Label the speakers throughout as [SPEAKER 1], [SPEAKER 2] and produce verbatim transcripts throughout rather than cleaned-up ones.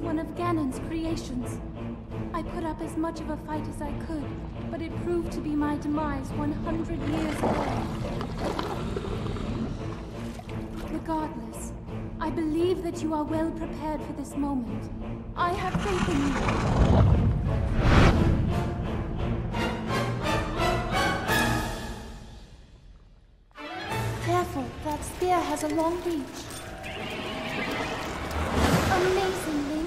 [SPEAKER 1] one of Ganon's creations. I put up as much of a fight as I could, but it proved to be my demise one hundred years ago. Regardless, I believe that you are well prepared for this moment. I have faith in you. Careful, that spear has a long reach. Amazing, Link.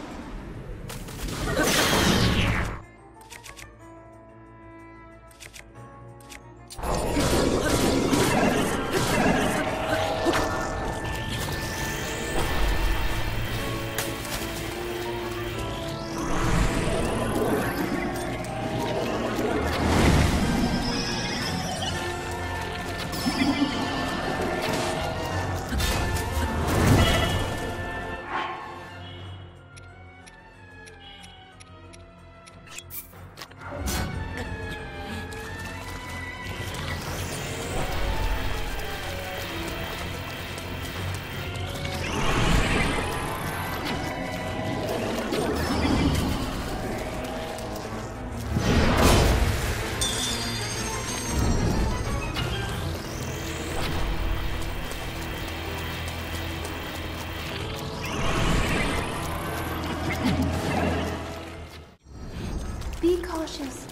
[SPEAKER 1] Be cautious.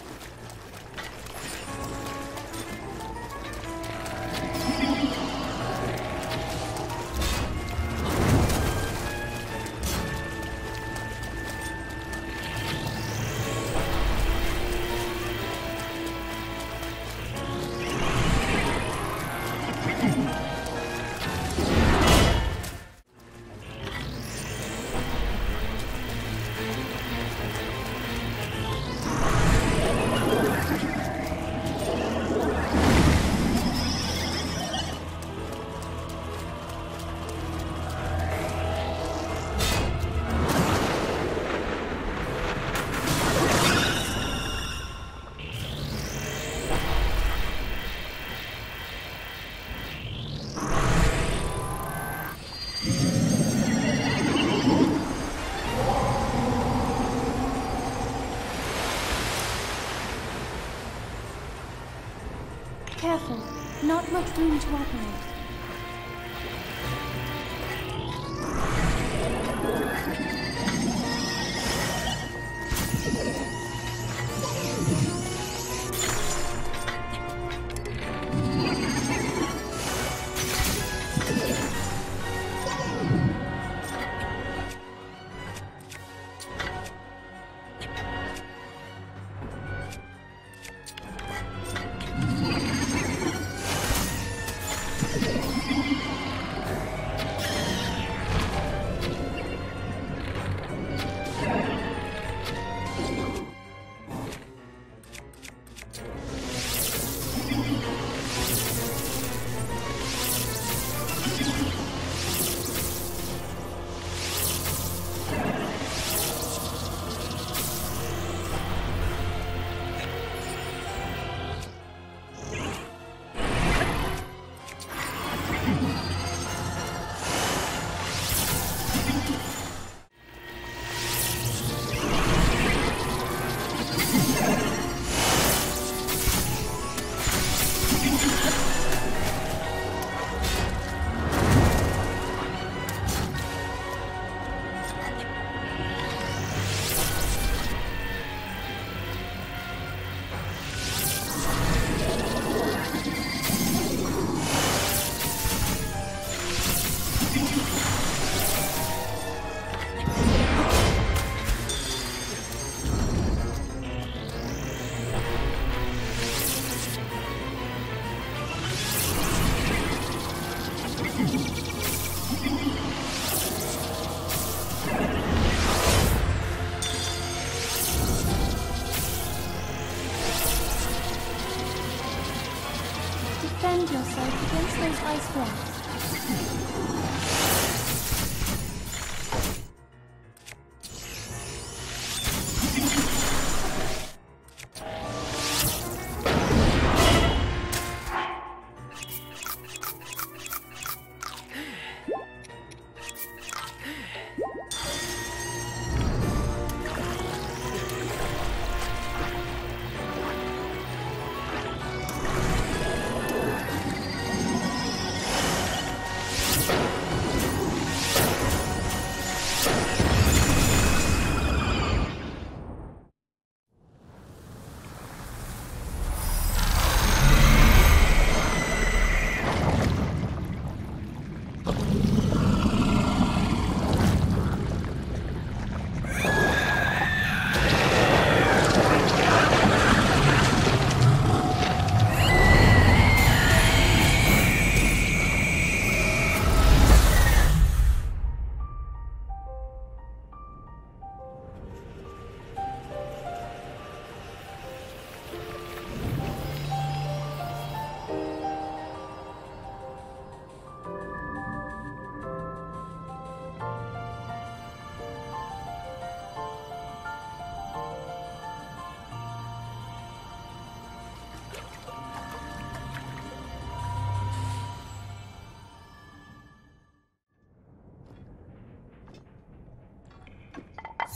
[SPEAKER 1] Careful, not much room to operate.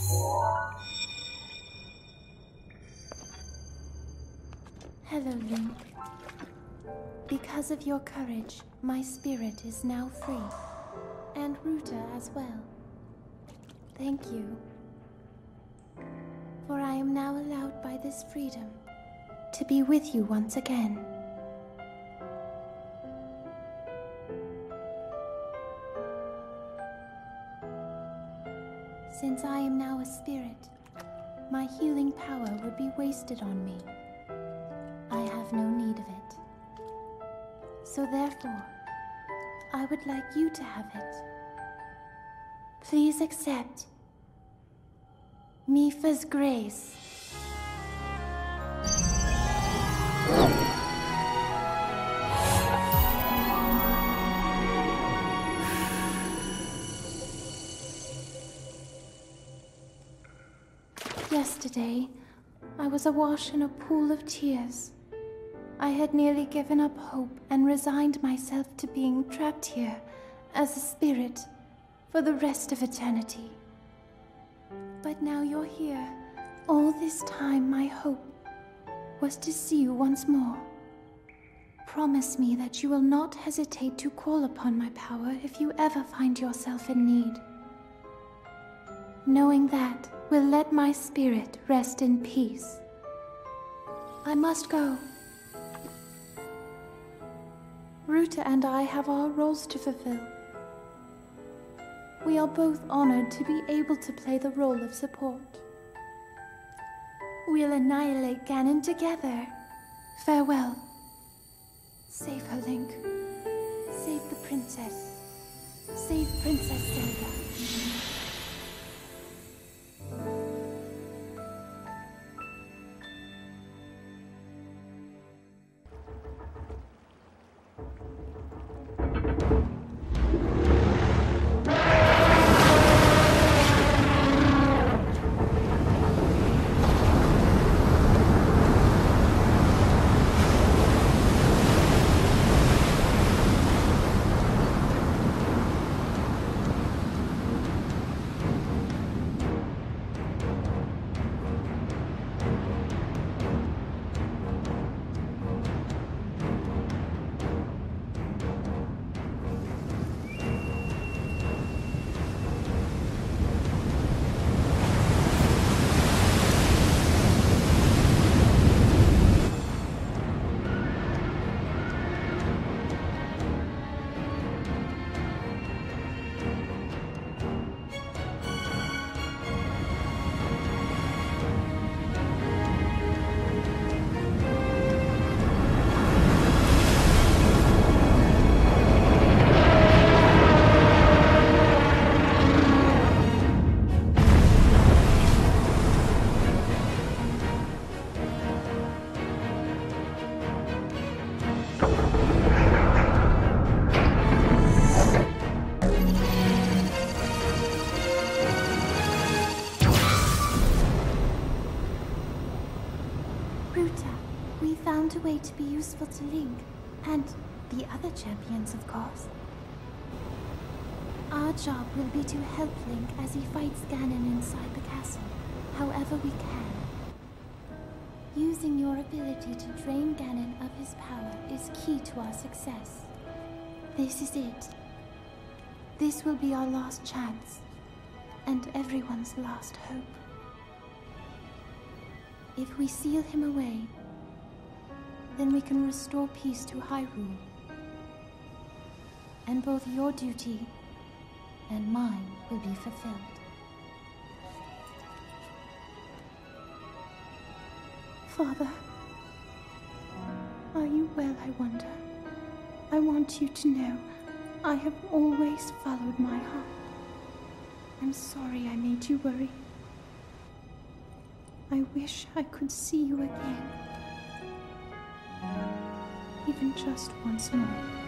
[SPEAKER 1] Hello, Link. Because of your courage, my spirit is now free. And Ruta as well. Thank you. For I am now allowed by this freedom to be with you once again. Since I am now a spirit, my healing power would be wasted on me. I have no need of it. So therefore, I would like you to have it. Please accept Mipha's grace. Yesterday, I was awash in a pool of tears. I had nearly given up hope and resigned myself to being trapped here as a spirit for the rest of eternity. But now you're here. All this time, my hope was to see you once more. Promise me that you will not hesitate to call upon my power if you ever find yourself in need. Knowing that will let my spirit rest in peace. I must go. Ruta and I have our roles to fulfill. We are both honored to be able to play the role of support. We'll annihilate Ganon together. Farewell. Save her, Link. Save the princess. Save Princess Zelda. A way to be useful to Link, and the other champions, of course. Our job will be to help Link as he fights Ganon inside the castle, however we can. Using your ability to drain Ganon of his power is key to our success. This is it. This will be our last chance, and everyone's last hope. If we seal him away, then we can restore peace to Hyrule. And both your duty and mine will be fulfilled. Father, are you well, I wonder? I want you to know I have always followed my heart. I'm sorry I made you worry. I wish I could see you again. Even just once more.